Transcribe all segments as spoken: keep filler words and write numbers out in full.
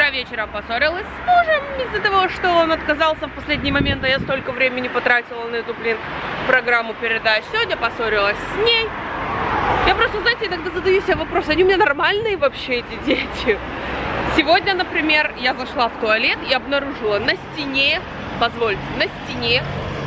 Вчера вечером поссорилась с мужем из-за того, что он отказался в последний момент, а я столько времени потратила на эту, блин, программу передач. Сегодня поссорилась с ней. Я просто, знаете, иногда задаю себе вопрос, они у меня нормальные вообще, эти дети? Сегодня, например, я зашла в туалет и обнаружила на стене, позвольте, на стене,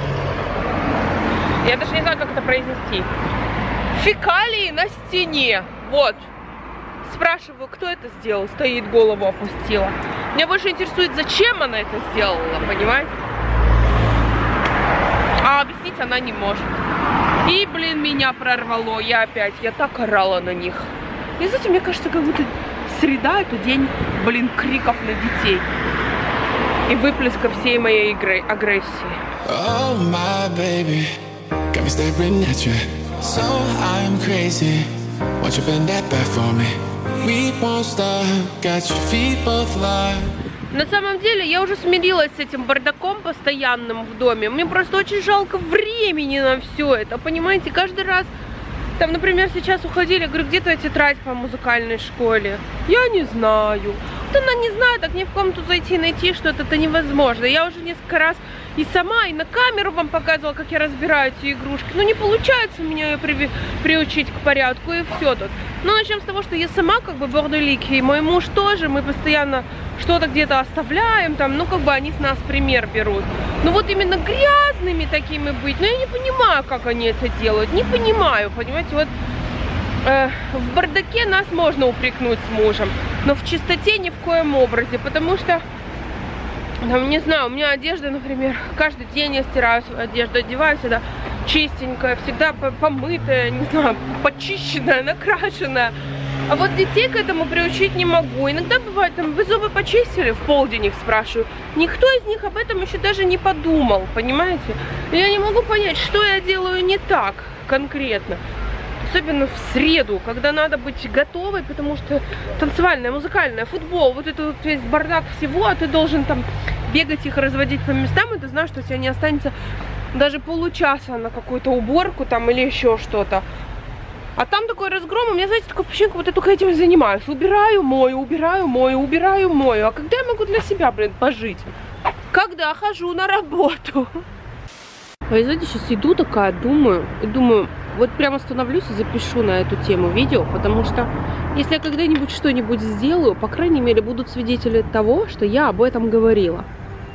я даже не знаю, как это произнести, фекалии на стене, вот. Спрашиваю, кто это сделал, стоит, голову опустила. Меня больше интересует, зачем она это сделала, понимаете? А объяснить она не может. И, блин, меня прорвало, я опять, я так орала на них. И, знаете, мне кажется, как будто среда — это день, блин, криков на детей. И выплеска всей моей игры, агрессии. Oh, my baby, got me staring at you. So I'm crazy. Won't you bend that back for me? We won't stop, got your feet both light. На самом деле, я уже смирилась с этим бардаком постоянным в доме. Мне просто очень жалко времени на все это, понимаете? Каждый раз, там, например, сейчас уходили, я говорю, где твоя тетрадь по музыкальной школе? Я не знаю. Вот она не знает, так мне в комнату зайти и найти что-то невозможно. Я уже несколько раз и сама, и на камеру вам показывала, как я разбираю эти игрушки. Но не получается у меня ее при... приучить к порядку, и все тут. Но начнем с того, что я сама как бы борделики, и мой муж тоже, мы постоянно что-то где-то оставляем, там, ну как бы они с нас пример берут. Ну вот именно грязными такими быть, но я не понимаю, как они это делают, не понимаю, понимаете, вот э, в бардаке нас можно упрекнуть с мужем, но в чистоте ни в коем образе, потому что, там, не знаю, у меня одежда, например, каждый день я стираю свою одежду, одеваю всегда чистенькая, всегда помытая, не знаю, почищенная, накрашенная. А вот детей к этому приучить не могу. Иногда бывает, там, вы зубы почистили, в полдень их спрашиваю. Никто из них об этом еще даже не подумал, понимаете? Я не могу понять, что я делаю не так конкретно. Особенно в среду, когда надо быть готовой, потому что танцевальная, музыкальная, футбол, вот это вот весь бардак всего, а ты должен там бегать их, разводить по местам, и ты знаешь, что у тебя не останется даже получаса на какую-то уборку там или еще что-то. А там такой разгром, у меня, знаете, такое впечатление, как будто я только этим и занимаюсь. Убираю, мою, убираю, мою, убираю, мою. А когда я могу для себя, блин, пожить? Когда хожу на работу. А я, знаете, сейчас иду такая, думаю, и думаю, вот прямо становлюсь и запишу на эту тему видео, потому что если я когда-нибудь что-нибудь сделаю, по крайней мере, будут свидетели того, что я об этом говорила.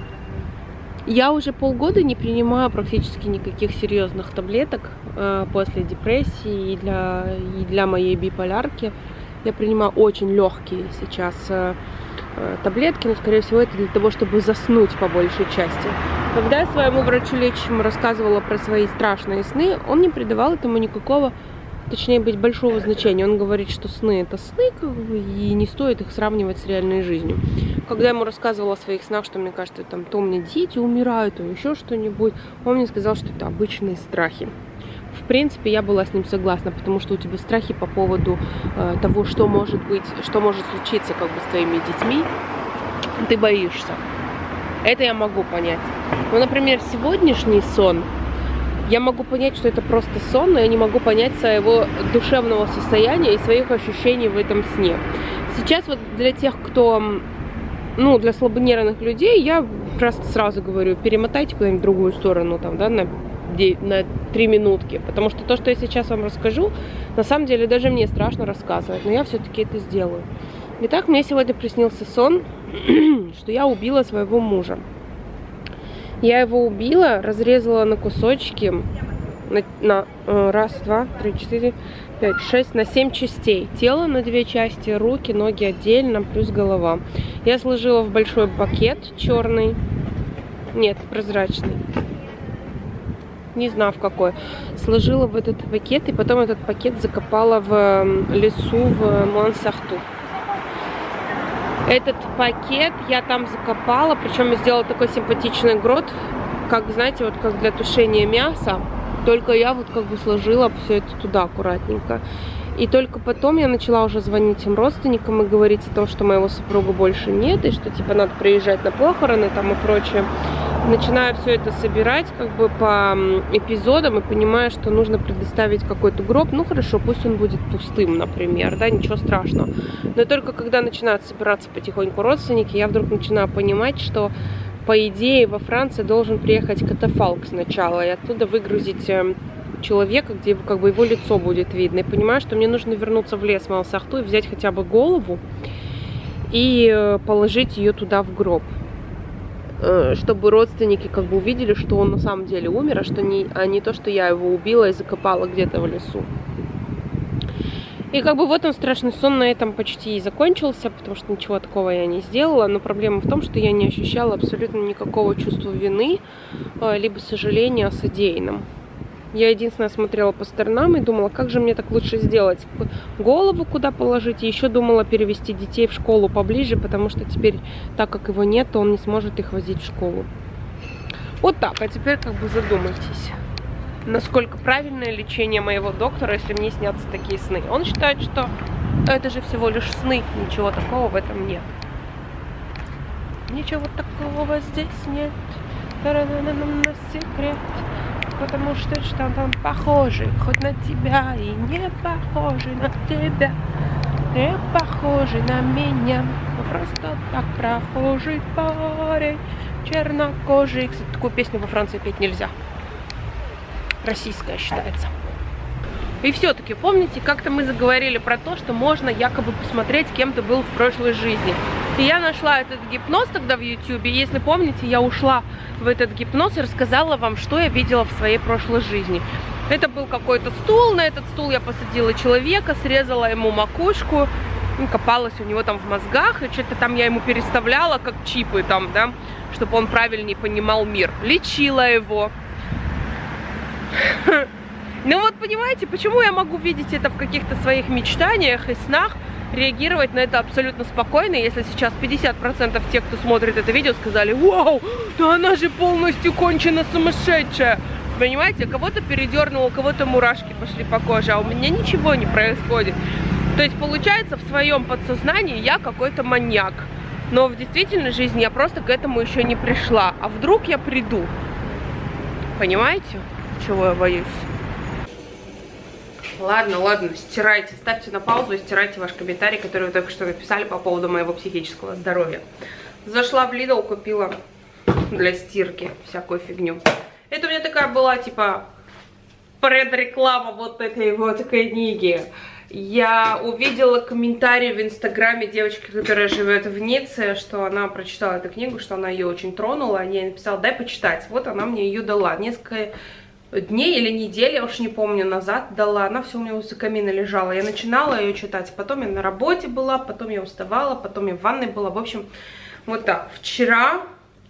Я уже полгода не принимаю практически никаких серьезных таблеток э, после депрессии и для, и для моей биполярки. Я принимаю очень легкие сейчас э, э, таблетки, но, скорее всего, это для того, чтобы заснуть по большей части. Когда я своему врачу лечащему рассказывала про свои страшные сны, он не придавал этому никакого, точнее быть, большого значения. Он говорит, что сны — это сны, как бы, и не стоит их сравнивать с реальной жизнью. Когда я ему рассказывала о своих снах, что мне кажется, там, то у меня дети умирают, то еще что-нибудь, он мне сказал, что это обычные страхи. В принципе, я была с ним согласна, потому что у тебя страхи по поводу э, того, что может быть, что может случиться как бы с твоими детьми, ты боишься. Это я могу понять. Но, например, сегодняшний сон, я могу понять, что это просто сон, но я не могу понять своего душевного состояния и своих ощущений в этом сне. Сейчас вот для тех, кто, ну, для слабонервных людей, я просто сразу говорю, перемотайте куда-нибудь в другую сторону, там, да, на, на три минутки. Потому что то, что я сейчас вам расскажу, на самом деле даже мне страшно рассказывать, но я все-таки это сделаю. Итак, мне сегодня приснился сон, что я убила своего мужа. Я его убила, разрезала на кусочки, на, на э, раз, два, три, четыре, пять, шесть, на семь частей. Тело на две части, руки, ноги отдельно, плюс голова. Я сложила в большой пакет черный, нет, прозрачный, не знаю в какой. Сложила в этот пакет, и потом этот пакет закопала в лесу в Монсахту. Этот пакет я там закопала, причем я сделала такой симпатичный грот, как, знаете, вот как для тушения мяса. Только я вот как бы сложила все это туда аккуратненько. И только потом я начала уже звонить им родственникам и говорить о том, что моего супруга больше нет, и что типа надо приезжать на похороны там и прочее. Начинаю все это собирать как бы по эпизодам и понимаю, что нужно предоставить какой-то гроб. Ну хорошо, пусть он будет пустым, например, да, ничего страшного. Но только когда начинают собираться потихоньку родственники, я вдруг начинаю понимать, что по идее во Франции должен приехать катафалк сначала и оттуда выгрузить человека, где как бы его лицо будет видно. И понимаю, что мне нужно вернуться в лес Малсахту и взять хотя бы голову и положить ее туда в гроб, чтобы родственники как бы увидели, что он на самом деле умер, а, что не, а не то, что я его убила и закопала где-то в лесу. И как бы вот он, страшный сон, на этом почти и закончился, потому что ничего такого я не сделала. Но проблема в том, что я не ощущала абсолютно никакого чувства вины, либо сожаления о содеянном. Я единственное смотрела по сторонам и думала, как же мне так лучше сделать. Голову куда положить. И еще думала перевести детей в школу поближе, потому что теперь, так как его нет, то он не сможет их возить в школу. Вот так. А теперь как бы задумайтесь, насколько правильное лечение моего доктора, если мне снятся такие сны. Он считает, что это же всего лишь сны. Ничего такого в этом нет. Ничего такого здесь нет. На секрет. Потому что что там похожи хоть на тебя и не похожи на тебя, не похожи на меня, но просто так прохожий парень, чернокожий. Кстати, такую песню во Франции петь нельзя, российская считается. И все-таки, помните, как-то мы заговорили про то, что можно якобы посмотреть, кем ты был в прошлой жизни. И я нашла этот гипноз тогда в ютубе. Если помните, я ушла в этот гипноз и рассказала вам, что я видела в своей прошлой жизни. Это был какой-то стул, на этот стул я посадила человека, срезала ему макушку, копалась у него там в мозгах, и что-то там я ему переставляла, как чипы там, да, чтобы он правильнее понимал мир. Лечила его. Ну вот понимаете, почему я могу видеть это в каких-то своих мечтаниях и снах, реагировать на это абсолютно спокойно, если сейчас пятьдесят процентов тех, кто смотрит это видео, сказали: вау, да она же полностью кончена сумасшедшая. Понимаете, кого-то передернуло, у кого-то мурашки пошли по коже, а у меня ничего не происходит. То есть получается, в своем подсознании я какой-то маньяк, но в действительной жизни я просто к этому еще не пришла. А вдруг я приду? Понимаете, чего я боюсь? Ладно, ладно, стирайте, ставьте на паузу и стирайте ваш комментарий, который вы только что написали по поводу моего психического здоровья. Зашла в Lidl, купила для стирки всякую фигню. Это у меня такая была, типа, предреклама вот этой вот книги. Я увидела комментарий в инстаграме девочки, которая живет в Ницце, что она прочитала эту книгу, что она ее очень тронула. Я ей написала: дай почитать. Вот она мне ее дала. Несколько дней или недель, я уж не помню, назад дала. Она все у меня возле камина лежала. Я начинала ее читать, потом я на работе была, потом я уставала, потом я в ванной была. В общем, вот так. Вчера,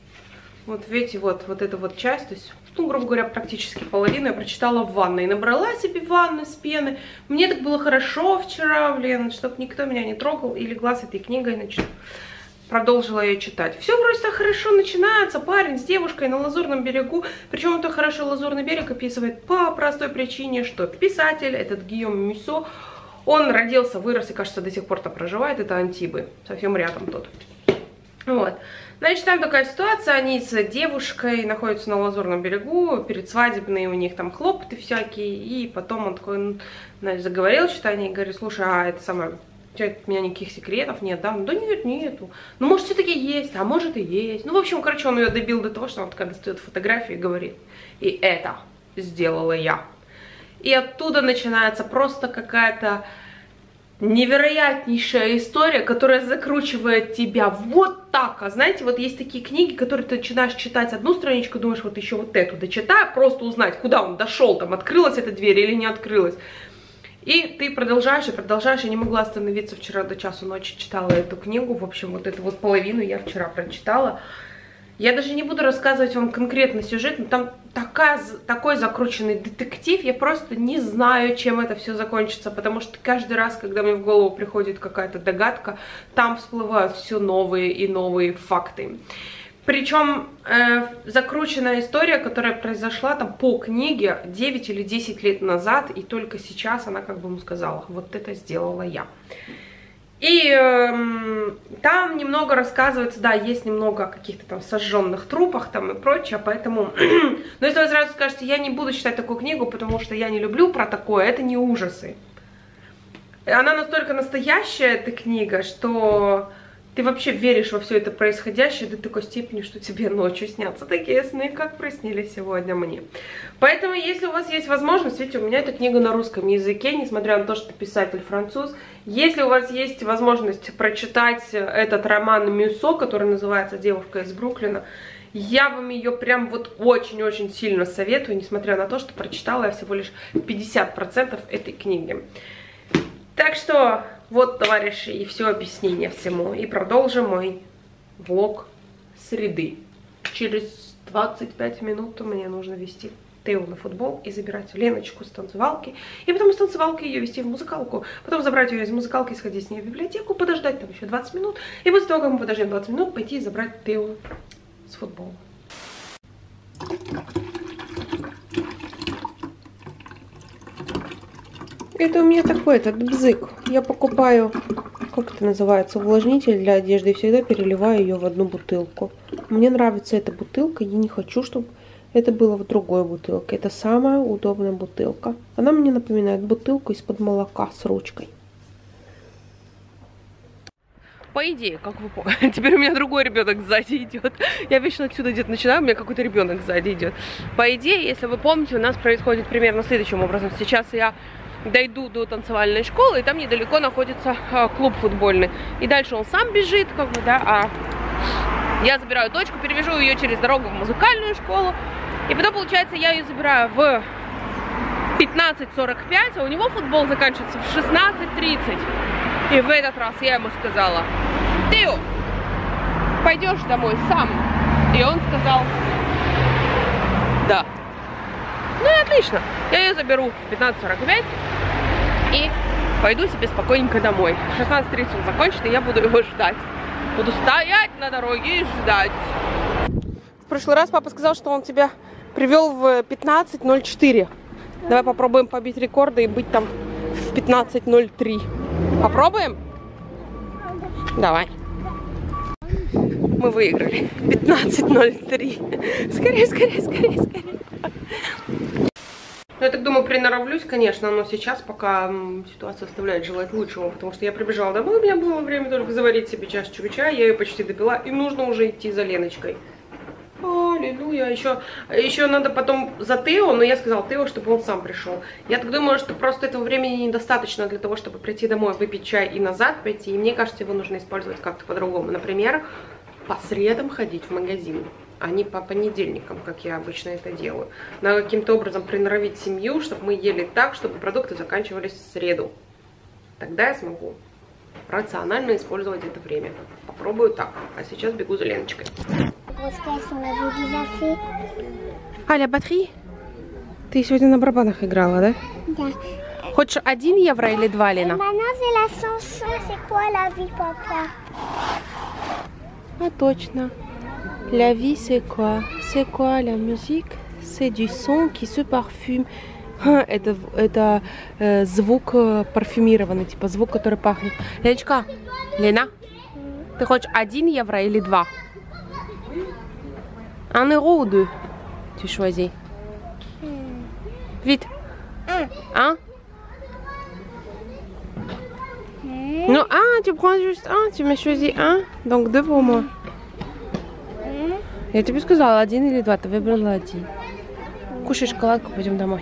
вот видите, вот, вот эта вот часть, то есть, ну, грубо говоря, практически половину я прочитала в ванной. И набрала себе ванну с пены. Мне так было хорошо вчера, блин, чтобы никто меня не трогал. И легла с этой книгой, значит, продолжила ее читать. Все вроде так хорошо начинается. Парень с девушкой на Лазурном берегу. Причем это хорошо Лазурный берег описывает по простой причине, что писатель, этот Гийом Мюссо, он родился, вырос и, кажется, до сих пор там проживает. Это Антибы, совсем рядом тут. Вот. Значит, там такая ситуация, они с девушкой находятся на Лазурном берегу, перед свадебные у них там хлопоты всякие, и потом он такой, значит, заговорил, что они, говорит: слушай, а это самое, у меня никаких секретов нет, да? Да нет, нету. Ну, может, все-таки есть, а может и есть. Ну, в общем, короче, он ее добил до того, что он такая достает фотографии и говорит: и это сделала я. И оттуда начинается просто какая-то невероятнейшая история, которая закручивает тебя вот так. А знаете, вот есть такие книги, которые ты начинаешь читать одну страничку, думаешь, вот еще вот эту дочитай, просто узнать, куда он дошел, там, открылась эта дверь или не открылась. И ты продолжаешь и продолжаешь. Я не могла остановиться вчера до часу ночи, читала эту книгу. В общем, вот эту вот половину я вчера прочитала. Я даже не буду рассказывать вам конкретно сюжет, но там такая, такой закрученный детектив. Я просто не знаю, чем это все закончится, потому что каждый раз, когда мне в голову приходит какая-то догадка, там всплывают все новые и новые факты. Причем э, закрученная история, которая произошла там по книге девять или десять лет назад, и только сейчас она как бы ему сказала: вот это сделала я. И э, там немного рассказывается, да, есть немного о каких-то там сожженных трупах там и прочее, поэтому... Но если вы сразу скажете: я не буду читать такую книгу, потому что я не люблю про такое, это не ужасы. Она настолько настоящая, эта книга, что ты вообще веришь во все это происходящее до такой степени, что тебе ночью снятся такие сны, как приснились сегодня мне. Поэтому, если у вас есть возможность, видите, у меня эта книга на русском языке, несмотря на то, что писатель француз. Если у вас есть возможность прочитать этот роман Мюссо, который называется «Девушка из Бруклина», я вам ее прям вот очень-очень сильно советую, несмотря на то, что прочитала я всего лишь пятьдесят процентов этой книги. Так что вот, товарищи, и все объяснение всему. И продолжим мой влог среды. Через двадцать пять минут мне нужно вести Тео на футбол и забирать Леночку с танцевалки. И потом с танцевалки ее вести в музыкалку. Потом забрать ее из музыкалки, сходить с ней в библиотеку, подождать там еще двадцать минут. И после того, как мы подождем двадцать минут, пойти и забрать Тео с футбола. Это у меня такой этот бзык. Я покупаю, как это называется, увлажнитель для одежды и всегда переливаю ее в одну бутылку. Мне нравится эта бутылка, я не хочу, чтобы это было в другой бутылке. Это самая удобная бутылка. Она мне напоминает бутылку из-под молока с ручкой. По идее, как вы помните, теперь у меня другой ребенок сзади идет. Я вечно отсюда где-то начинаю, у меня какой-то ребенок сзади идет. По идее, если вы помните, у нас происходит примерно следующим образом. Сейчас я дойду до танцевальной школы, и там недалеко находится а, клуб футбольный. И дальше он сам бежит, как бы, да, а я забираю дочку, перевожу ее через дорогу в музыкальную школу. И потом, получается, я ее забираю в пятнадцать сорок пять, а у него футбол заканчивается в шестнадцать тридцать. И в этот раз я ему сказала: Тео, пойдешь домой сам? И он сказал: да. Ну и отлично. Я ее заберу в пятнадцать сорок пять и пойду себе спокойненько домой. В шестнадцать тридцать он закончит, и я буду его ждать. Буду стоять на дороге и ждать. В прошлый раз папа сказал, что он тебя привел в пятнадцать ноль четыре. Давай попробуем побить рекорды и быть там в пятнадцать ноль три. Попробуем? Давай. Мы выиграли. пятнадцать ноль три. Скорее, скорее, скорее, скорее. Ну, я так думаю, приноровлюсь, конечно, но сейчас пока ситуация оставляет желать лучшего, потому что я прибежала домой, у меня было время только заварить себе чашечку чая, я ее почти допила, и нужно уже идти за Леночкой. Аллилуйя. Еще, еще надо потом за Тео, но я сказала Тео, чтобы он сам пришел. Я так думаю, что просто этого времени недостаточно для того, чтобы прийти домой, выпить чай и назад пойти. И мне кажется, его нужно использовать как-то по-другому. Например, по средам ходить в магазин, а не по понедельникам, как я обычно это делаю. Надо каким-то образом приноровить семью, чтобы мы ели так, чтобы продукты заканчивались в среду. Тогда я смогу рационально использовать это время. Попробую так. А сейчас бегу за Леночкой. Аля, батареи? Ты сегодня на барабанах играла, да? Да. Хочешь один евро или два, Лена? А точно. La vie c'est quoi? C'est quoi la musique? C'est du son qui se parfume. Это, это э, звук э, парфюмированный, типа звук, который пахнет. Леночка, Лена, ты хочешь один евро или два? Un euro ou deux? Tu choisis. Vite. Un. Non, un, tu prends juste un. Tu m'as choisi un, donc deux pour moi. Я тебе сказала, один или два, ты выбрала один. Кушай шоколадку, пойдем домой.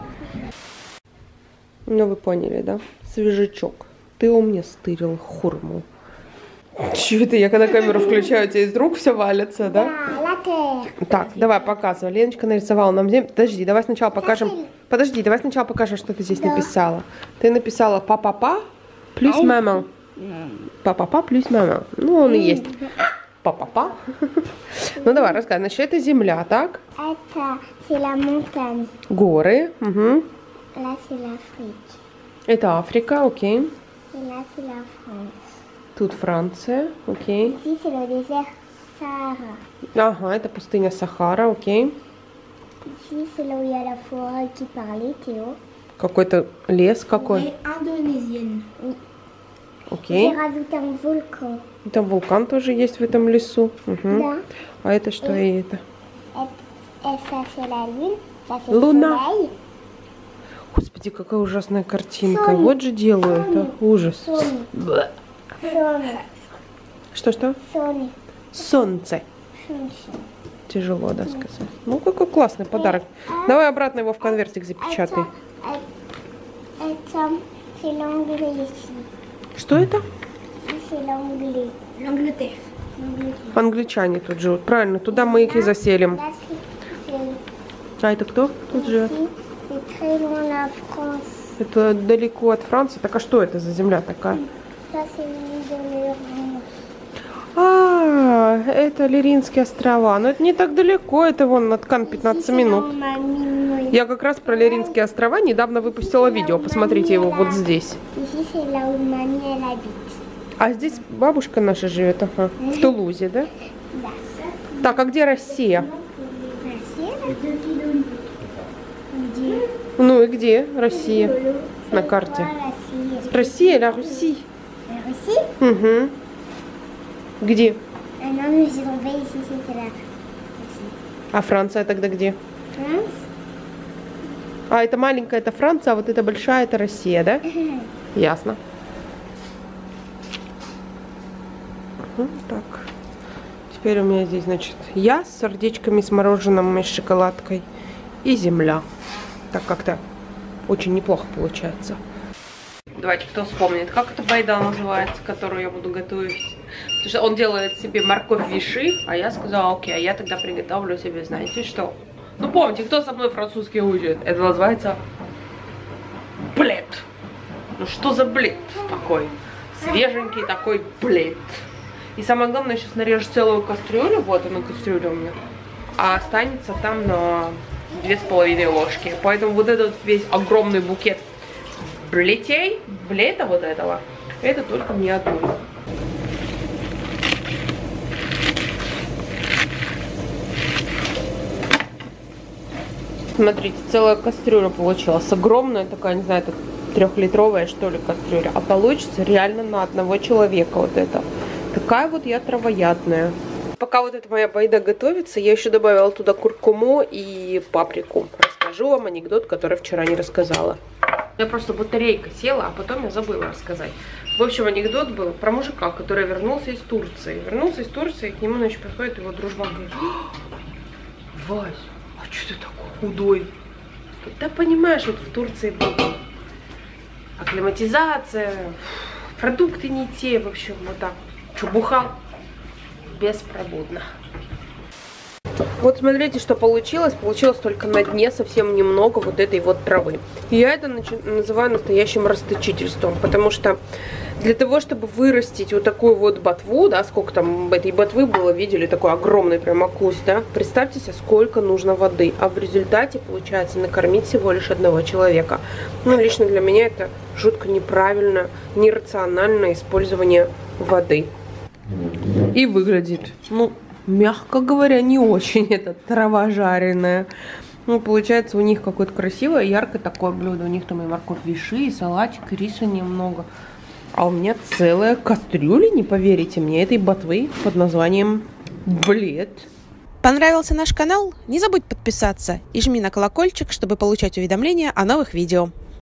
Ну, вы поняли, да? Свежачок. Ты у меня стырил хурму. Чего это? Я когда камеру включаю, у тебя из рук все валится, да? Так, давай, показывай. Леночка нарисовала нам землю. Подожди, давай сначала покажем. Подожди, давай сначала покажем, что ты здесь написала. Ты написала папа-па плюс мама. Папа-па плюс мама. Ну, он и есть. Папа-па. Ну, давай, рассказывай. Значит, это земля, так? Это горы. Угу. Là, c'est l'Afrique. Это Африка, окей. Et là, c'est la France. Тут Франция, окей. Ici, c'est le désert Sahara. Ага, это пустыня Сахара, окей. Ici, c'est là où il y a la forêt qui parlait, Théo. Какой-то лес какой. Et indonésienne. Окей. J'ai rajouté un volcan. Там вулкан тоже есть в этом лесу. Угу. Да. А это что и это? Et, et ça, c'est la lune. Ça, c'est Luna. le soleil. Господи, какая ужасная картинка. Соня. Вот же делаю это. Ужас. Соня. Блэ. Солнце. Что-что? Солнце. Солнце. Солнце. Тяжело, да, сказать. Ну, какой классный подарок. Давай обратно его в конвертик запечатай. Et- et ça, c'est l'anglais ici. Что это? C'est l'anglais. L'Angleterre. L'Angleterre. Англичане тут живут. Правильно, туда мы их и заселим. Là, c'est- c'est- А это кто тут живет? ici, c'est très loin la France. Это далеко от Франции. Так а что это за земля такая? Ça, c'est l'île de l'Europe. А, это Лиринские острова. Но это не так далеко, это вон на ткан пятнадцать минут. Я как раз про Лиринские острова недавно выпустила видео. Посмотрите его вот здесь. Ici, c'est là où mamie elle habite. А здесь бабушка наша живет, ага, в Тулузе, да? Да. Так, а где Россия? Россия, где? Ну и где Россия на карте? Россия. Россия или Руси? Russie? Угу. Где? Ah non, mais j'ai tombé ici, c'était la Russie. А Франция тогда где? France? А это маленькая, это Франция, а вот это большая, это Россия, да? Ясно. Угу, так. Теперь у меня здесь, значит, я с сердечками, с мороженым и с шоколадкой. И земля. Так как-то очень неплохо получается. Давайте, кто вспомнит, как эта байда называется, которую я буду готовить. Потому что он делает себе морковь виши, а я сказала, окей, а я тогда приготовлю себе, знаете что? Ну помните, кто со мной французский учит? Это называется блед. Ну что за блед такой? Свеженький такой блед. И самое главное, сейчас нарежу целую кастрюлю, вот она кастрюля у меня, а останется там на две с половиной ложки. Поэтому вот этот весь огромный букет блетей, блета вот этого, это только мне одной. Смотрите, целая кастрюля получилась. Огромная такая, не знаю, это трехлитровая, что ли, кастрюля. А получится реально на одного человека вот это. Такая вот я травоядная. Пока вот эта моя байда готовится, я еще добавила туда куркуму и паприку. Расскажу вам анекдот, который вчера не рассказала. У меня просто батарейка села, а потом я забыла рассказать. В общем, анекдот был про мужика, который вернулся из Турции. Вернулся из Турции, и к нему, значит, приходит его дружбан, говорит: Вась, а что ты такой худой? Да понимаешь, вот в Турции был акклиматизация, продукты не те, в общем, вот так. Что, бухал? Беспробудно. Вот смотрите, что получилось. Получилось только на дне совсем немного вот этой вот травы. И я это называю настоящим расточительством, потому что для того, чтобы вырастить вот такую вот ботву, да, сколько там этой ботвы было, видели, такой огромный прямо куст, да, представьте себе, сколько нужно воды, а в результате получается накормить всего лишь одного человека. Ну, лично для меня это жутко неправильно, нерациональное использование воды. И выглядит, ну, мягко говоря, не очень эта трава жареная. Ну, получается, у них какое-то красивое, яркое такое блюдо. У них там и морковь виши, и салатик, и риса немного. А у меня целая кастрюля, не поверите мне, этой ботвы под названием блед. Понравился наш канал? Не забудь подписаться и жми на колокольчик, чтобы получать уведомления о новых видео.